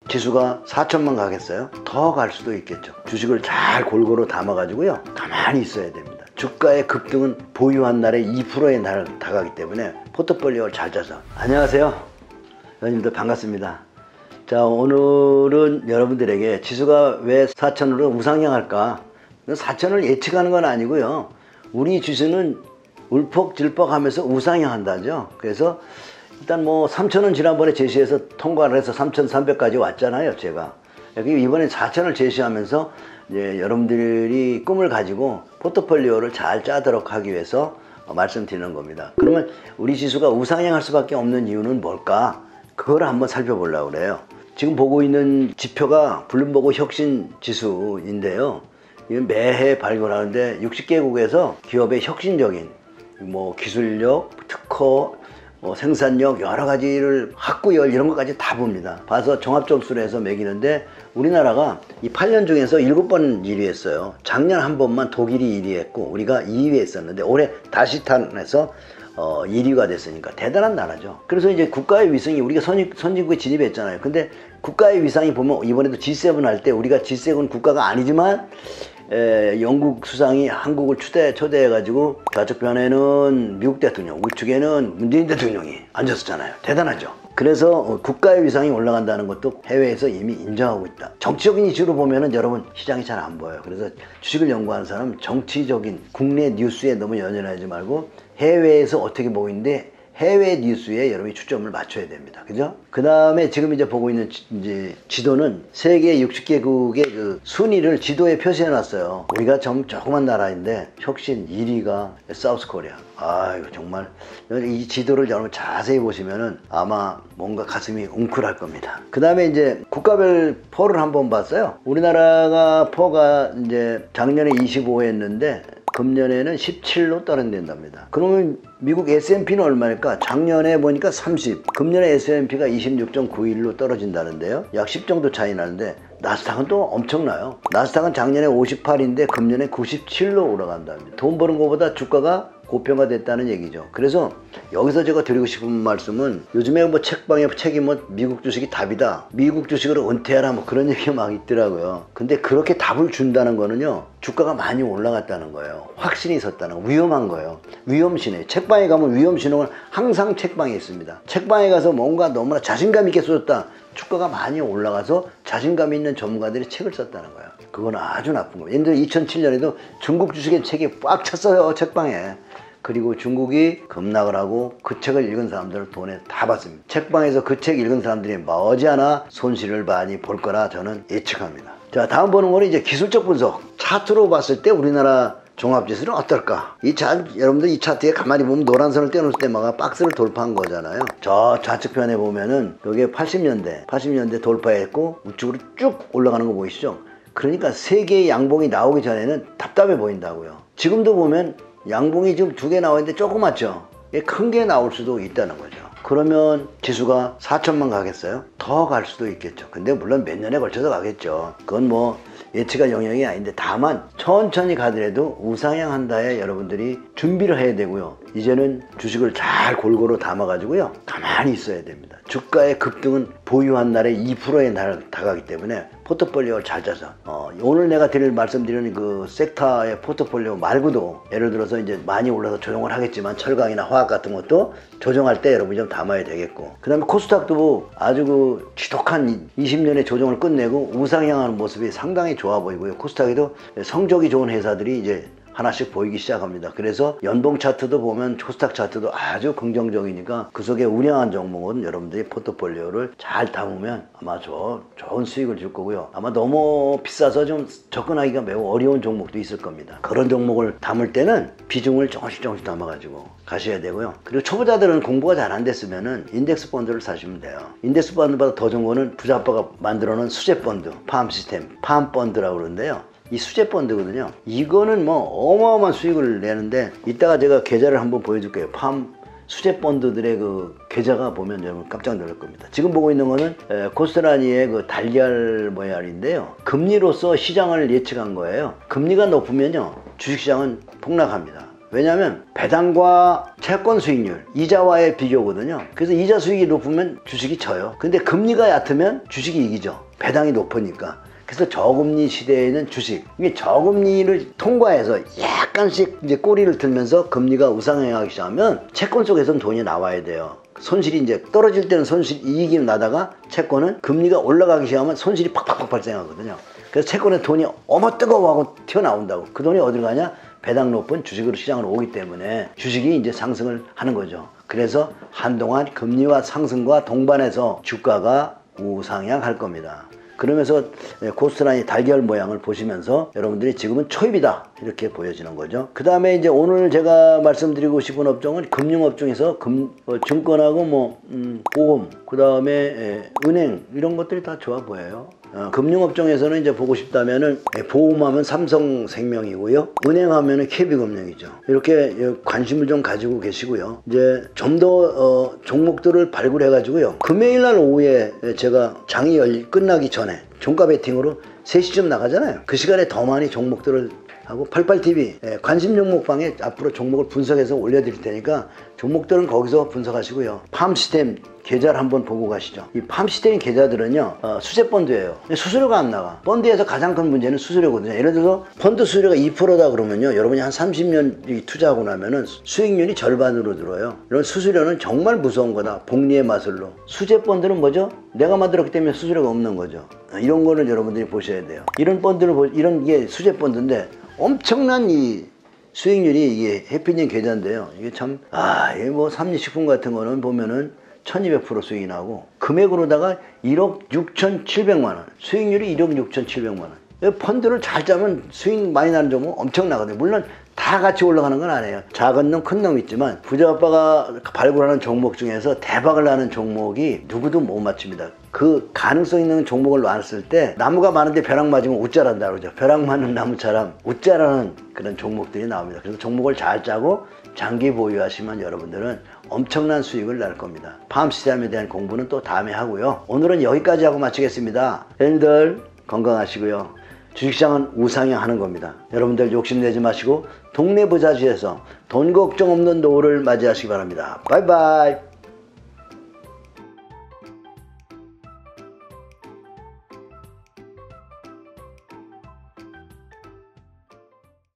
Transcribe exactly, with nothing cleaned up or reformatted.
지수가 사천만 가겠어요? 더 갈 수도 있겠죠. 주식을 잘 골고루 담아 가지고요, 가만히 있어야 됩니다. 주가의 급등은 보유한 날에 이 퍼센트에 날 다가기 때문에 포트폴리오를 잘 짜서. 안녕하세요, 여러분들 반갑습니다. 자, 오늘은 여러분들에게 지수가 왜 사천으로 우상향할까, 사천을 예측하는 건 아니고요, 우리 지수는 울퍽질퍽 하면서 우상향한다죠. 그래서 일단 뭐 삼천은 지난번에 제시해서 통과를 해서 삼천삼백까지 왔잖아요, 제가. 이번에 사천을 제시하면서 이제 여러분들이 꿈을 가지고 포트폴리오를 잘 짜도록 하기 위해서 말씀드리는 겁니다. 그러면 우리 지수가 우상향할 수밖에 없는 이유는 뭘까? 그걸 한번 살펴보려고 그래요. 지금 보고 있는 지표가 블룸버그 혁신 지수인데요, 이건 매해 발굴하는데 육십 개국에서 기업의 혁신적인 뭐 기술력, 특허, 뭐 생산력, 여러 가지를 학구열 이런 것까지 다 봅니다. 봐서 종합점수를 해서 매기는데 우리나라가 이 팔 년 중에서 일곱 번 일 위 했어요. 작년 한 번만 독일이 일 위 했고 우리가 이 위 했었는데 올해 다시 탄해서 어, 일 위가 됐으니까 대단한 나라죠. 그래서 이제 국가의 위상이, 우리가 선진, 선진국에 진입했잖아요. 근데 국가의 위상이 보면 이번에도 지 세븐 할 때 우리가 지 세븐 국가가 아니지만 에, 영국 수상이 한국을 초대, 초대해가지고 좌측 편에는 미국 대통령, 우측에는 문재인 대통령이 앉았었잖아요. 대단하죠. 그래서 국가의 위상이 올라간다는 것도 해외에서 이미 인정하고 있다. 정치적인 이슈로 보면은 여러분 시장이 잘 안 보여요. 그래서 주식을 연구하는 사람은 정치적인 국내 뉴스에 너무 연연하지 말고 해외에서 어떻게 보고 있는데 해외 뉴스에 여러분이 초점을 맞춰야 됩니다. 그죠? 그 다음에 지금 이제 보고 있는 지, 이제 지도는 세계 육십 개국의 그 순위를 지도에 표시해 놨어요. 우리가 좀 조그만 나라인데 혁신 일 위가 사우스 코리아. 아, 이거 정말 이 지도를 여러분 자세히 보시면은 아마 뭔가 가슴이 웅크할 겁니다. 그 다음에 이제 국가별 퍼를 한번 봤어요. 우리나라가 퍼가 이제 작년에 이십오 했는데 금년에는 십칠로 떨어진답니다. 그러면 미국 에스 앤 피는 얼마일까? 작년에 보니까 삼십, 금년에 에스 앤 피가 이십육 점 구일로 떨어진다는데요. 약 십 정도 차이 나는데 나스닥은 또 엄청나요. 나스닥은 작년에 오십팔인데 금년에 구십칠로 올라간답니다. 돈 버는 것보다 주가가 고평가됐다는 얘기죠. 그래서 여기서 제가 드리고 싶은 말씀은, 요즘에 뭐 책방에 책이 뭐 미국 주식이 답이다, 미국 주식으로 은퇴하라, 뭐 그런 얘기가 막 있더라고요. 근데 그렇게 답을 준다는 거는요, 주가가 많이 올라갔다는 거예요. 확신이 있었다는 거, 위험한 거예요. 위험신호예요. 책방에 가면 위험신호는 항상 책방에 있습니다. 책방에 가서 뭔가 너무나 자신감 있게 써줬다, 주가가 많이 올라가서 자신감 있는 전문가들이 책을 썼다는 거예요. 그건 아주 나쁜 거예요. 예를 들어 이천칠 년에도 중국 주식의 책이 꽉 찼어요, 책방에. 그리고 중국이 급락을 하고 그 책을 읽은 사람들을 돈에 다 받습니다. 책방에서 그 책 읽은 사람들이 머지않아 손실을 많이 볼 거라 저는 예측합니다. 자, 다음 보는 거는 이제 기술적 분석. 차트로 봤을 때 우리나라 종합지수는 어떨까? 이 차, 여러분들 이 차트에 가만히 보면 노란 선을 떼놓을 때마다 박스를 돌파한 거잖아요. 저 좌측편에 보면은 여기에 팔십 년대, 팔십 년대 돌파했고 우측으로 쭉 올라가는 거 보이시죠? 그러니까 세 개의 양봉이 나오기 전에는 답답해 보인다고요. 지금도 보면 양봉이 지금 두 개 나와 있는데 조그맣죠? 큰 게 나올 수도 있다는 거죠. 그러면 지수가 사천만 가겠어요? 더 갈 수도 있겠죠. 근데 물론 몇 년에 걸쳐서 가겠죠. 그건 뭐 예측할 영역이 아닌데, 다만 천천히 가더라도 우상향한다에 여러분들이 준비를 해야 되고요. 이제는 주식을 잘 골고루 담아 가지고요, 가만히 있어야 됩니다. 주가의 급등은 보유한 날에 이 퍼센트에 날 다가기 때문에 포트폴리오를 잘 짜서, 어, 오늘 내가 드릴 말씀드리는 그 섹터의 포트폴리오 말고도 예를 들어서 이제 많이 올라서 조정을 하겠지만 철강이나 화학 같은 것도 조정할 때 여러분이 좀 담아야 되겠고, 그 다음에 코스닥도 아주 그 지독한 이십 년의 조정을 끝내고 우상향하는 모습이 상당히 좋아 보이고요. 코스닥에도 성적이 좋은 회사들이 이제 하나씩 보이기 시작합니다. 그래서 연봉 차트도 보면 코스닥 차트도 아주 긍정적이니까 그 속에 우량한 종목은 여러분들이 포트폴리오를 잘 담으면 아마 저, 좋은 수익을 줄 거고요. 아마 너무 비싸서 좀 접근하기가 매우 어려운 종목도 있을 겁니다. 그런 종목을 담을 때는 비중을 조금씩 조금씩 담아가지고 가셔야 되고요. 그리고 초보자들은 공부가 잘 안 됐으면은 인덱스 펀드를 사시면 돼요. 인덱스 펀드보다 더 좋은 거는 부자아빠가 만들어 놓은 수제 펀드, 팜 시스템, 팜 펀드라고 그러는데요. 이 수제 펀드거든요. 이거는 뭐 어마어마한 수익을 내는데, 이따가 제가 계좌를 한번 보여줄게요. 팜 수제 펀드들의 그 계좌가 보면 여러분 깜짝 놀랄 겁니다. 지금 보고 있는 거는 코스트라니의 그 달걀 모양인데요. 금리로서 시장을 예측한 거예요. 금리가 높으면요, 주식시장은 폭락합니다. 왜냐하면 배당과 채권 수익률, 이자와의 비교거든요. 그래서 이자 수익이 높으면 주식이 져요. 근데 금리가 얕으면 주식이 이기죠. 배당이 높으니까. 그래서 저금리 시대에는 주식, 이게 저금리를 통과해서 약간씩 이제 꼬리를 들면서 금리가 우상향하기 시작하면 채권 속에서는 돈이 나와야 돼요. 손실이 이제 떨어질 때는 손실, 이익이 나다가 채권은 금리가 올라가기 시작하면 손실이 팍팍팍 발생하거든요. 그래서 채권에 돈이 어머 뜨거워하고 튀어나온다고. 그 돈이 어딜 가냐? 배당 높은 주식으로 시장으로 오기 때문에 주식이 이제 상승을 하는 거죠. 그래서 한동안 금리와 상승과 동반해서 주가가 우상향할 겁니다. 그러면서 코스트라인이 달걀 모양을 보시면서 여러분들이 지금은 초입이다 이렇게 보여지는 거죠. 그 다음에 이제 오늘 제가 말씀드리고 싶은 업종은 금융업종에서 금, 어, 증권하고 뭐 음, 보험, 그 다음에 은행 이런 것들이 다 좋아 보여요. 어, 금융업종에서는 이제 보고 싶다면은 보험하면 삼성생명이고요, 은행하면은 케이비금융이죠. 이렇게 관심을 좀 가지고 계시고요. 이제 좀 더 어, 종목들을 발굴해 가지고요, 금요일날 오후에 제가 장이 열 끝나기 전에 종가 베팅으로 세 시쯤 나가잖아요. 그 시간에 더 많이 종목들을 하고 팔팔티비 관심 종목방에 앞으로 종목을 분석해서 올려드릴 테니까 종목들은 거기서 분석하시고요. 팜시스템 계좌를 한번 보고 가시죠. 이 팜시스템 계좌들은요, 어, 수제 펀드예요. 수수료가 안 나가. 펀드에서 가장 큰 문제는 수수료거든요. 예를 들어서 펀드 수수료가 이 퍼센트다 그러면요, 여러분이 한 삼십 년 투자하고 나면은 수익률이 절반으로 들어요. 이런 수수료는 정말 무서운 거다. 복리의 마술로. 수제 펀드는 뭐죠? 내가 만들었기 때문에 수수료가 없는 거죠. 이런 거는 여러분들이 보셔야 돼요. 이런 펀드를 보, 이런 게 수제 펀드인데 엄청난 이 수익률이 이게 해피닝 계좌인데요. 이게 참, 아, 이게 뭐 삼립식품 같은 거는 보면은 천이백 퍼센트 수익이 나고, 금액으로다가 일억 육천칠백만 원, 수익률이 일억 육천칠백만 원. 펀드를 잘 짜면 수익 많이 나는 종목 엄청나거든요. 물론 다 같이 올라가는 건 아니에요. 작은 놈, 큰 놈 있지만 부자 아빠가 발굴하는 종목 중에서 대박을 나는 종목이 누구도 못 맞춥니다. 그 가능성 있는 종목을 놨을 때 나무가 많은데 벼락 맞으면 웃자란다 그러죠. 벼락 맞는 나무처럼 웃자라는 그런 종목들이 나옵니다. 그래서 종목을 잘 짜고 장기 보유하시면 여러분들은 엄청난 수익을 낼 겁니다. 팜시스템에 대한 공부는 또 다음에 하고요. 오늘은 여기까지 하고 마치겠습니다. 여러분들 건강하시고요. 주식시장은 우상향하는 겁니다. 여러분들 욕심내지 마시고 동네 부자지에서 돈 걱정 없는 노후를 맞이하시기 바랍니다. 바이바이.